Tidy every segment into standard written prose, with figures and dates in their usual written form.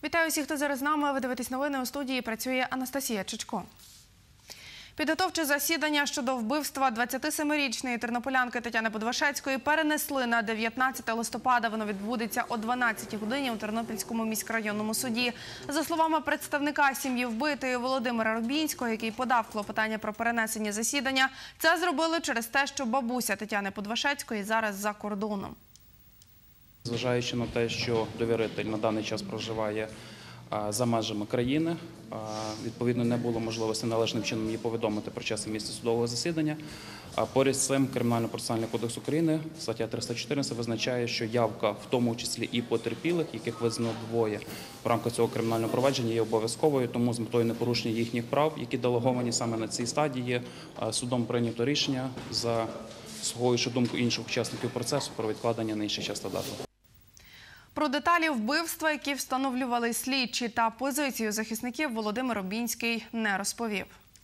Вітаю всіх, хто зараз з нами. Ви дивитесь новини. У студії працює Анастасія Чичко. Підготовче засідання щодо вбивства 27-річної тернополянки Тетяни Подвашецької перенесли на 19 листопада. Воно відбудеться о 12 годині у Тернопільському міськрайонному суді. За словами представника сім'ї вбитої Володимира Рубінського, який подав клопотання про перенесення засідання, це зробили через те, що бабуся Тетяни Подвашецької зараз за кордоном. Зважаючи на те, що довіритель на даний час проживає за межами країни, відповідно, не було можливості належним чином її повідомити про час і місце судового засідання. Поряд з цим Кримінально-процесуальний кодекс України, стаття 314, визначає, що явка, в тому числі і потерпілих, яких визнано двоє в рамках цього кримінального провадження, є обов'язковою, тому з метою непорушення їхніх прав, які делеговані саме на цій стадії, судом прийнято рішення за слухаючи думку інших учасників процесу про відкладення на інший час та дату. Про деталі вбивства, які встановлювали слідчі, та позицію захисників Володимир Рубінський не розповів.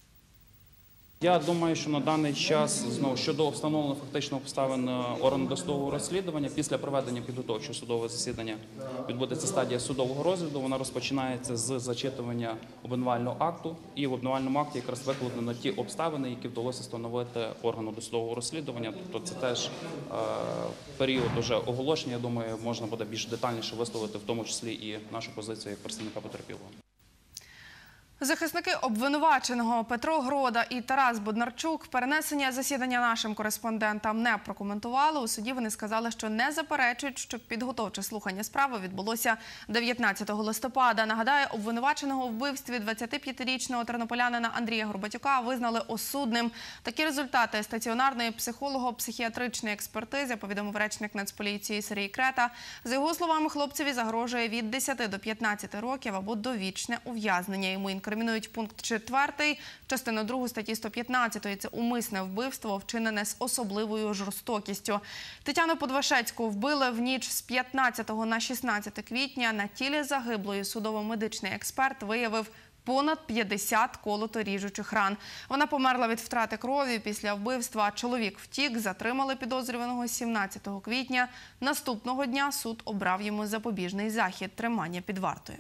Я думаю, що на даний час, щодо встановлення фактично обставин органу досудового розслідування, після проведення підготовчого судового засідання відбудеться стадія судового розгляду. Вона розпочинається з зачитування обвинувального акту. І в обвинувальному акті якраз викладено ті обставини, які вдалося встановити органу досудового розслідування. Тобто це теж період уже оголошення, я думаю, можна буде більш детальніше висловити, в тому числі і нашу позицію як представника потерпілого. Захисники обвинуваченого Петро Грода і Тарас Боднарчук перенесення засідання нашим кореспондентам не прокоментували. У суді вони сказали, що не заперечують, що підготовче слухання справи відбулося 19 листопада. Нагадаю, обвинуваченого у вбивстві 25-річного тернополянина Андрія Горбатюка визнали осудним. Такі результати стаціонарної психолого-психіатричної експертизи повідомив речник Нацполіції Сергій Крета. За його словами, хлопцеві загрожує від 10 до 15 років або довічне ув'язнення. Йому інкримінують пункт 4, частину 2 статті 115. Це умисне вбивство, вчинене з особливою жорстокістю. Тетяну Подвашецьку вбили в ніч з 15 на 16 квітня. На тілі загиблої судово-медичний експерт виявив понад 50 колото-ріжучих ран. Вона померла від втрати крові після вбивства. Чоловік втік, затримали підозрюваного 17 квітня. Наступного дня суд обрав йому запобіжний захід – тримання під вартою.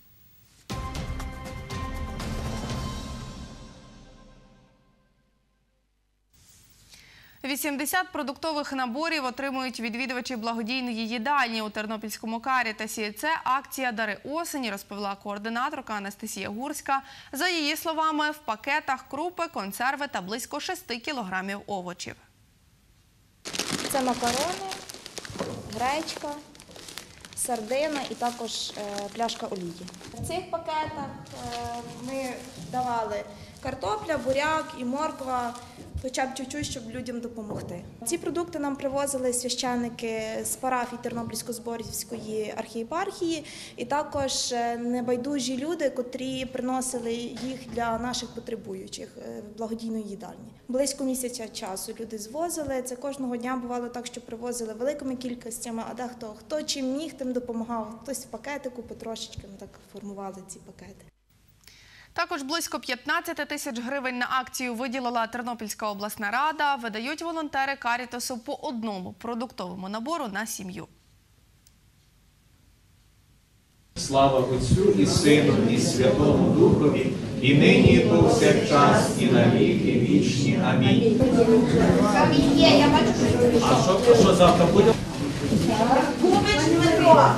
80 продуктових наборів отримують відвідувачі благодійної їдальні у Тернопільському Карітасі. Це акція «Дари осені», розповіла координаторка Анастасія Гурська. За її словами, в пакетах крупи, консерви та близько 6 кілограмів овочів. Це макарони, гречка, сардина і також пляшка олії. В цих пакетах ми давали картопля, буряк і морква, хоча б чуть-чуть, щоб людям допомогти. Ці продукти нам привозили священники з парафій Тернопільсько-Зборівської архієпархії і також небайдужі люди, котрі приносили їх для наших потребуючих благодійної їдальні. Близько місяця часу люди звозили. Це кожного дня бувало так, що привозили великими кількостями, а дехто хто чим міг, тим допомагав. Хтось в пакетику, потрошечки ми так формували ці пакети. Також близько 15 тисяч гривень на акцію виділила Тернопільська обласна рада. Видають волонтери Карітасу по одному продуктовому набору на сім'ю. Слава Отцю і Сину, і Святому Духові, і нині, і повсякчас, і на віки вічні. Амінь. А що завтра буде? Губич Дмитро.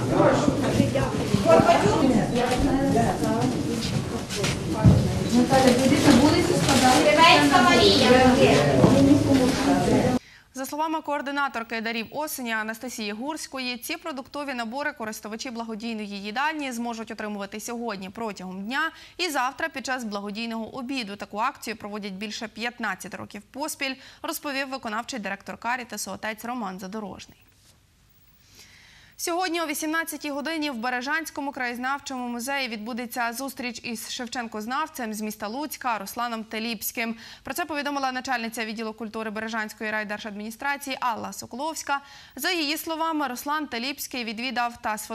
За словами координаторки «Дарів осені» Анастасії Гурської, ці продуктові набори користувачі благодійної їдальні зможуть отримувати сьогодні протягом дня і завтра під час благодійного обіду. Таку акцію проводять більше 15 років поспіль, розповів виконавчий директор Карітасу отець Роман Задорожний. Сьогодні о 18-й годині в Бережанському краєзнавчому музеї відбудеться зустріч із шевченкознавцем з міста Луцька Русланом Теліпським. Про це повідомила начальниця відділу культури Бережанської райдержадміністрації Алла Соколовська. За її словами, Руслан Теліпський відвідав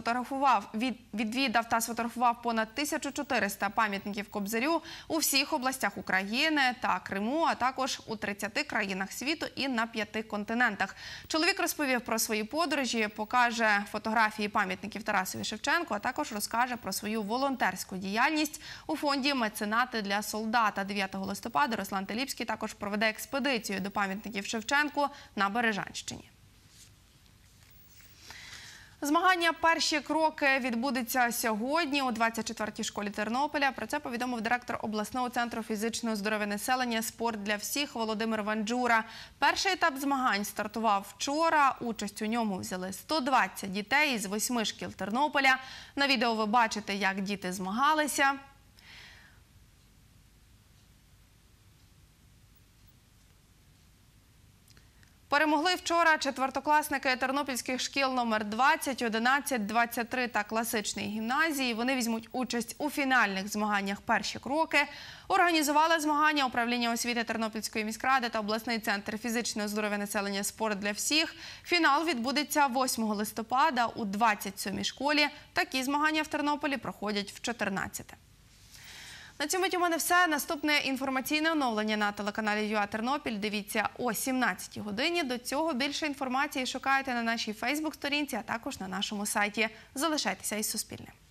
та сфотографував понад 1400 пам'ятників Кобзарю у всіх областях України та Криму, а також у 30 країнах світу і на 5 континентах. Чоловік розповів про свої подорожі, покаже фотографії пам'ятників Тарасові Шевченку, а також розкаже про свою волонтерську діяльність у фонді «Меценати для солдата». 9 листопада Руслан Теліпський також проведе експедицію до пам'ятників Шевченку на Бережанщині. Змагання «Перші кроки» відбудеться сьогодні у 24-й школі Тернополя. Про це повідомив директор обласного центру фізичного здоров'я населення «Спорт для всіх» Володимир Ванджура. Перший етап змагань стартував вчора. Участь у ньому взяли 120 дітей із 8 шкіл Тернополя. На відео ви бачите, як діти змагалися. Перемогли вчора четвертокласники тернопільських шкіл номер 20, 11, 23 та класичної гімназії. Вони візьмуть участь у фінальних змаганнях «Перші кроки». Організували змагання управління освіти Тернопільської міськради та обласний центр фізичного здоров'я населення «Спорт для всіх». Фінал відбудеться 8 листопада у 27-й школі. Такі змагання в Тернополі проходять в 14-те. На цьому у мене все. Наступне інформаційне оновлення на телеканалі ЮА Тернопіль дивіться о 17-й годині. До цього більше інформації шукайте на нашій фейсбук-сторінці, а також на нашому сайті. Залишайтеся із Суспільним.